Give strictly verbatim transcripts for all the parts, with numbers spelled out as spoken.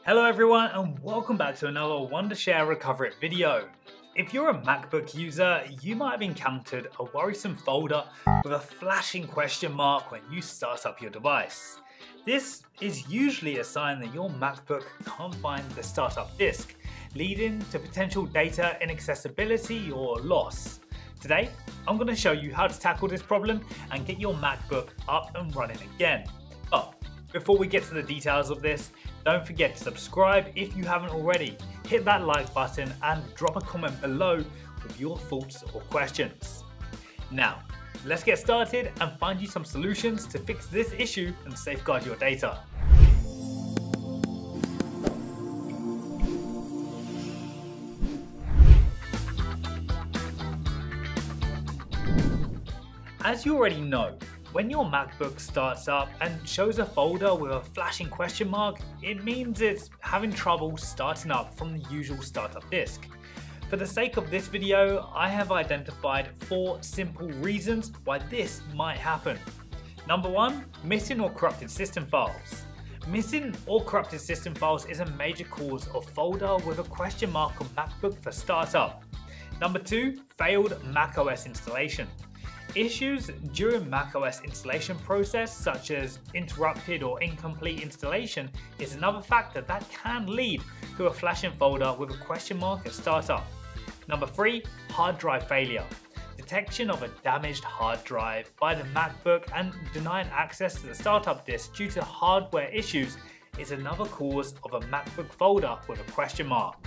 Hello everyone and welcome back to another Wondershare Recover It video. If you're a MacBook user, you might have encountered a worrisome folder with a flashing question mark when you start up your device. This is usually a sign that your MacBook can't find the startup disk, leading to potential data inaccessibility or loss. Today, I'm going to show you how to tackle this problem and get your MacBook up and running again. But before we get to the details of this, don't forget to subscribe if you haven't already. Hit that like button and drop a comment below with your thoughts or questions. Now, let's get started and find you some solutions to fix this issue and safeguard your data. As you already know, when your MacBook starts up and shows a folder with a flashing question mark, it means it's having trouble starting up from the usual startup disk. For the sake of this video, I have identified four simple reasons why this might happen. Number one, missing or corrupted system files. Missing or corrupted system files is a major cause of folder with a question mark on MacBook for startup. Number two, failed macOS installation. Issues during macOS installation process, such as interrupted or incomplete installation, is another factor that can lead to a flashing folder with a question mark at startup. Number three, hard drive failure. Detection of a damaged hard drive by the MacBook and denying access to the startup disk due to hardware issues is another cause of a MacBook folder with a question mark.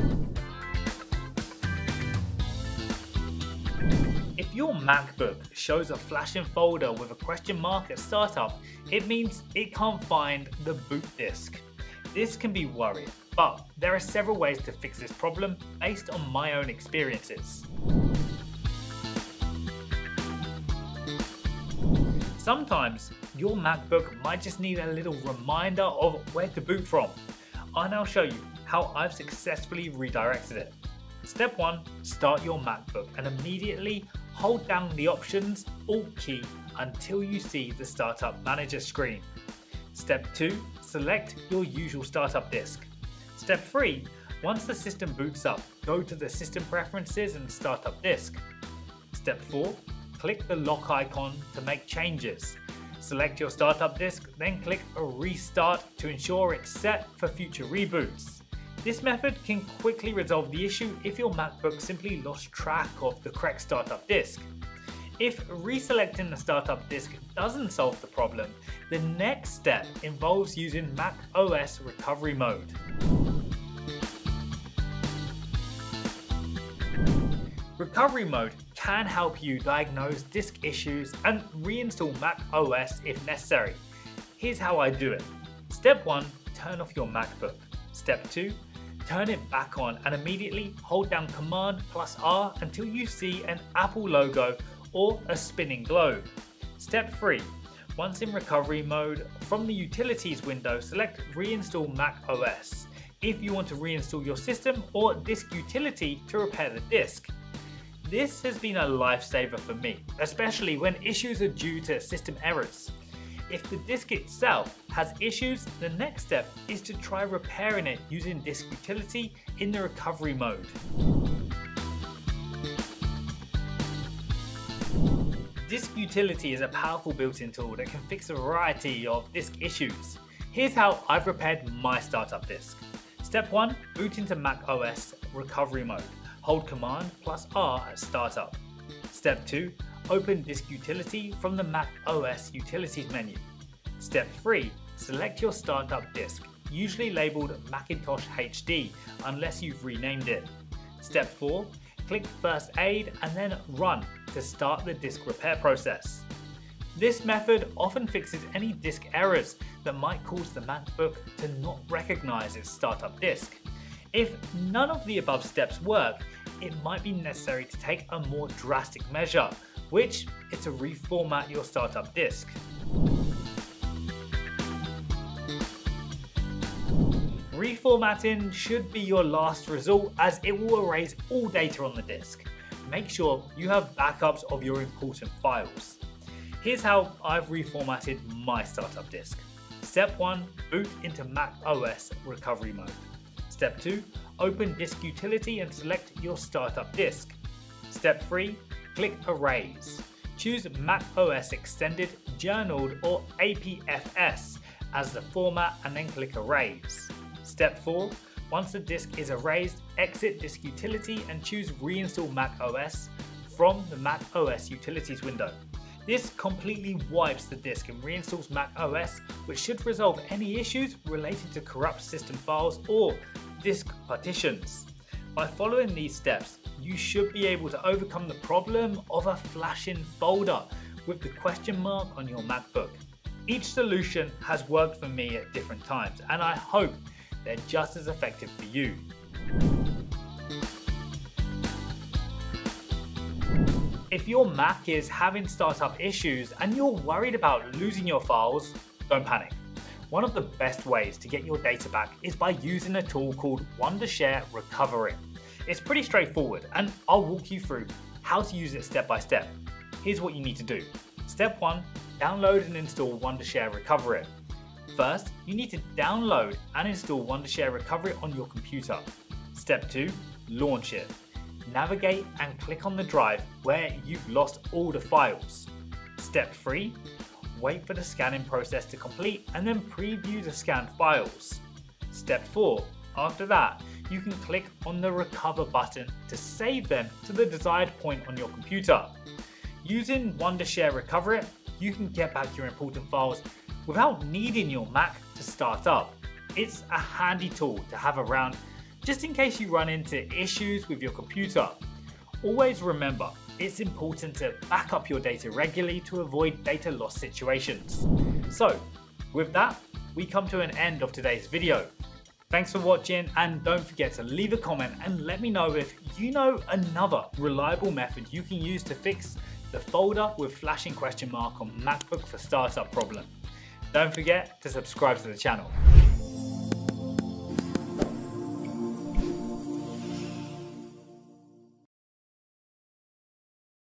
If your MacBook shows a flashing folder with a question mark at startup, it means it can't find the boot disk. This can be worrying, but there are several ways to fix this problem based on my own experiences. Sometimes your MacBook might just need a little reminder of where to boot from. I'll now show you how I've successfully redirected it. Step one, start your MacBook and immediately hold down the Options Alt key until you see the Startup Manager screen. Step two, select your usual startup disk. Step three, once the system boots up, go to the System Preferences and Startup Disk. Step four, click the lock icon to make changes. Select your startup disk, then click a Restart to ensure it's set for future reboots. This method can quickly resolve the issue if your MacBook simply lost track of the correct startup disk. If reselecting the startup disk doesn't solve the problem, the next step involves using macOS recovery mode. Recovery mode can help you diagnose disk issues and reinstall macOS if necessary. Here's how I do it. Step one, turn off your MacBook. Step two, turn it back on and immediately hold down Command plus R until you see an Apple logo or a spinning globe. Step three, once in recovery mode, from the Utilities window, select Reinstall macOS if you want to reinstall your system or disk utility to repair the disk. This has been a lifesaver for me, especially when issues are due to system errors. If the disk itself has issues, the next step is to try repairing it using disk utility in the recovery mode. Disk utility is a powerful built-in tool that can fix a variety of disk issues. Here's how I've repaired my startup disk. Step one, boot into macOS recovery mode. Hold Command plus R at startup. Step two, open disk utility from the macOS utilities menu. Step three, select your startup disk, usually labeled Macintosh H D unless you've renamed it. Step four, click First Aid and then Run to start the disk repair process. This method often fixes any disk errors that might cause the MacBook to not recognize its startup disk. If none of the above steps work, it might be necessary to take a more drastic measure, which is to reformat your startup disk. Reformatting should be your last resort as it will erase all data on the disk. Make sure you have backups of your important files. Here's how I've reformatted my startup disk. Step one, boot into macOS recovery mode. Step two, open Disk Utility and select your startup disk. Step three, click Erase. Choose macOS Extended, Journaled or A P F S as the format and then click Erase. Step four, once the disk is erased, exit Disk Utility and choose Reinstall macOS from the macOS Utilities window. This completely wipes the disk and reinstalls macOS, which should resolve any issues related to corrupt system files or disk partitions. By following these steps, you should be able to overcome the problem of a flashing folder with the question mark on your MacBook. Each solution has worked for me at different times, and I hope they're just as effective for you. If your Mac is having startup issues and you're worried about losing your files, don't panic. One of the best ways to get your data back is by using a tool called Wondershare Recovery. It's pretty straightforward, and I'll walk you through how to use it step by step. Here's what you need to do. Step one, download and install Wondershare Recovery. First, you need to download and install Wondershare Recovery on your computer. Step two, launch it. Navigate and click on the drive where you've lost all the files. Step three, wait for the scanning process to complete and then preview the scanned files. Step four, after that, you can click on the Recover button to save them to the desired point on your computer. Using Wondershare Recovery, you can get back your important files without needing your Mac to start up. It's a handy tool to have around just in case you run into issues with your computer. Always remember, it's important to back up your data regularly to avoid data loss situations. So, with that, we come to an end of today's video. Thanks for watching, and don't forget to leave a comment and let me know if you know another reliable method you can use to fix the folder with flashing question mark on MacBook for startup problem. Don't forget to subscribe to the channel.